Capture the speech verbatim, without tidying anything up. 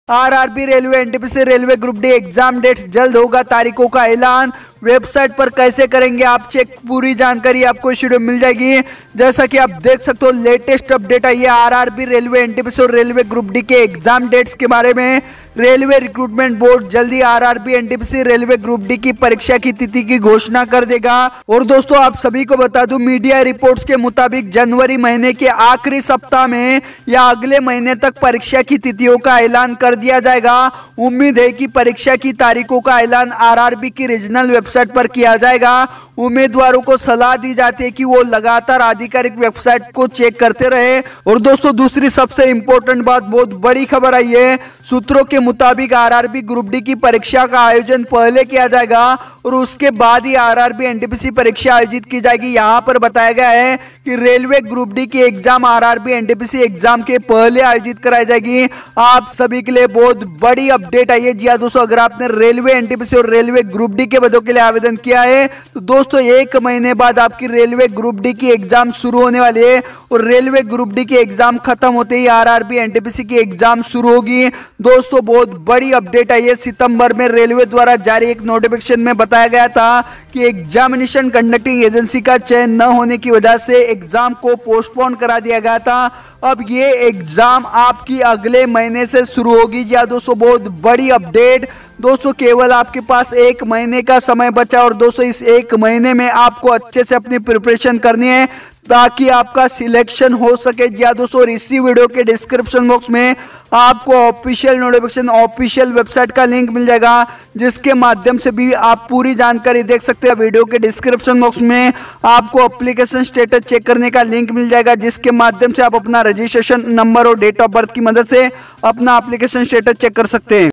RRB railway NTPC railway group D exam dates जल्द होगा, तारीखों का ऐलान। वेबसाइट पर कैसे करेंगे आप चेक, पूरी जानकारी आपको इस वीडियो में मिल जाएगी। जैसा कि आप देख सकते हो लेटेस्ट अपडेट आई है आरआरबी रेलवे एनटीपीसी और रेलवे ग्रुप डी के एग्जाम डेट्स के बारे में। रेलवे रिक्रूटमेंट बोर्ड जल्दी RRB NTPC railway group D की परीक्षा की तिथि की घोषणा कर देगा। और दोस्तों आप सभी को बता दूं, मीडिया रिपोर्ट्स के मुताबिक जनवरी महीने के आखिरी सप्ताह में या अगले महीने तक परीक्षा की तिथियों का ऐलान कर दिया जाएगा। उम्मीद है कि परीक्षा की तारीखों का ऐलान आरआरबी की रीजनल वेबसाइट पर किया जाएगा। उम्मीदवारों को सलाह दी जाती है कि वो लगातार आधिकारिक वेबसाइट को चेक करते रहे। और दोस्तों दूसरी सबसे इंपॉर्टेंट बात, बहुत बड़ी खबर आई है। सूत्रों के मुताबिक आरआरबी ग्रुप डी की परीक्षा का आयोजन पहले किया जाएगा और उसके बाद ही आरआरबी एनटीपीसी परीक्षा आयोजित की जाएगी। यहाँ पर बताया गया है कि रेलवे ग्रुप डी की एग्जाम आरआरबी एनटीपीसी एग्जाम के पहले आयोजित कराई जाएगी। आप सभी के लिए बहुत बड़ी अपडेट आई है। जी हाँ दोस्तों, अगर आपने रेलवे एनटीपीसी और रेलवे ग्रुप डी के पदों के लिए आवेदन किया है तो दोस्तों एक महीने बाद आपकी रेलवे ग्रुप डी की एग्जाम शुरू होने वाली है और रेलवे ग्रुप डी की एग्जाम खत्म होते ही आरआरबी एनटीपीसी की एग्जाम शुरू होगी। दोस्तों बहुत बड़ी अपडेट आई है। सितंबर में रेलवे द्वारा जारी एक नोटिफिकेशन में बताया गया था कि एग्जामिनेशन कंडक्टिंग एजेंसी का चयन न होने की वजह से एग्जाम को पोस्टपोन करा दिया गया था। अब ये एग्जाम आपकी अगले महीने से शुरू होगी। या दोस्तों बहुत बड़ी अपडेट। दोस्तों केवल आपके पास एक महीने का समय बचा और दोस्तों इस एक महीने में आपको अच्छे से अपनी प्रिपरेशन करनी है ताकि आपका सिलेक्शन हो सके। या दोस्तों इसी वीडियो के डिस्क्रिप्शन बॉक्स में आपको ऑफिशियल नोटिफिकेशन ऑफिशियल वेबसाइट का लिंक मिल जाएगा, जिसके माध्यम से भी आप पूरी जानकारी देख सकते हैं। वीडियो के डिस्क्रिप्शन बॉक्स में आपको एप्लीकेशन स्टेटस चेक करने का लिंक मिल जाएगा, जिसके माध्यम से आप अपना रजिस्ट्रेशन नंबर और डेट ऑफ बर्थ की मदद से अपना एप्लीकेशन स्टेटस चेक कर सकते हैं।